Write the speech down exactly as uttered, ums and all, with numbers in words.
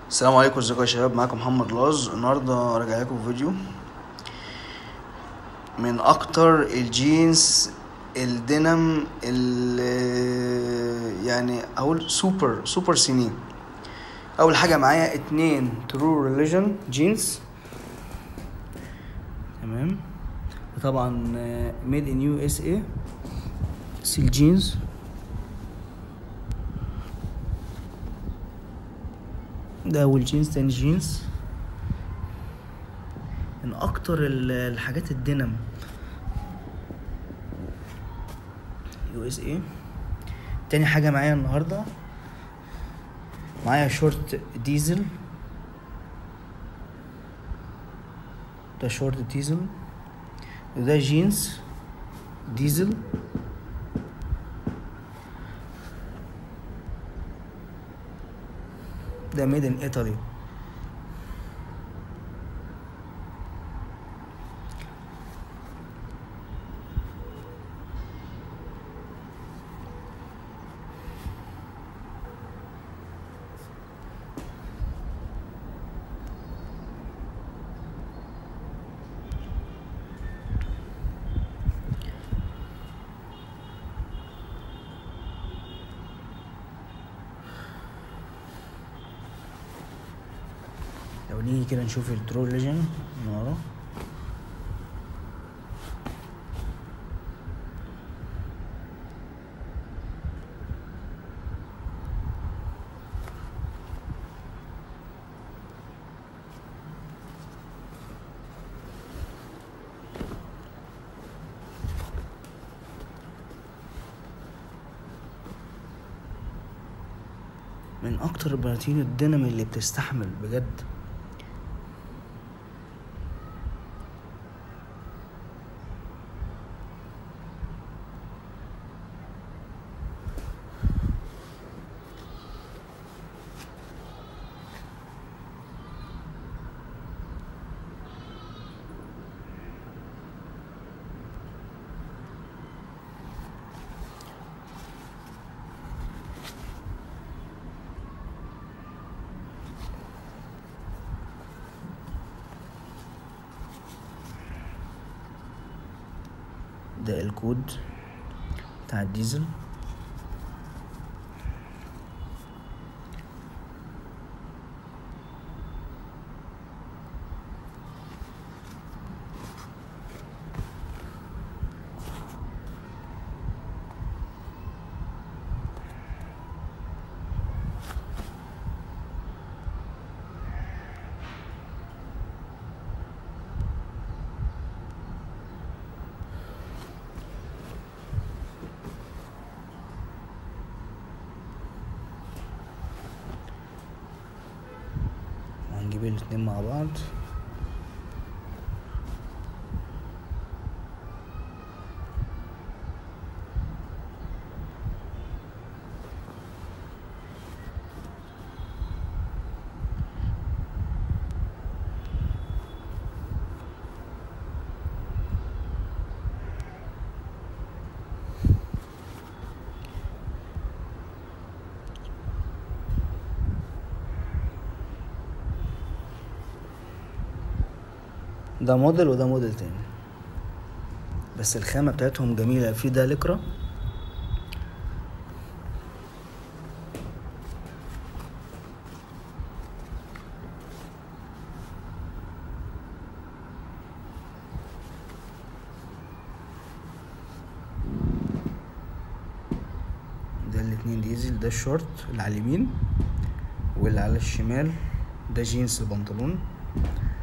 السلام عليكم، ازيكم يا شباب؟ معاكم محمد لاز. النهارده راجع لكم فيديو من اكتر الجينز الدينم اللي يعني اقول سوبر سوبر سنين. اول حاجه معايا اتنين ترو ريليجن جينز، تمام. طبعا ميد ان يو اس اي سيل جينز. ده اول جينز. تاني جينز من اكتر الحاجات الدينم يو اس اي. تاني حاجه معايا النهارده معايا شورت ديزل. ده شورت ديزل وده جينز ديزل. ده ميد ان ايطالي. لو نيجي كده نشوف الترو ليجن من ورا، من اكتر البناطيل الدينامي اللي بتستحمل بجد. ده الكود بتاع الديزل. هنجيب الاتنين مع بعض. ده موديل وده موديل تاني، بس الخامة بتاعتهم جميلة. في ده لكرة، ده الاتنين ديزل. ده الشورت اللي على اليمين، واللي على الشمال ده جينز البنطلون.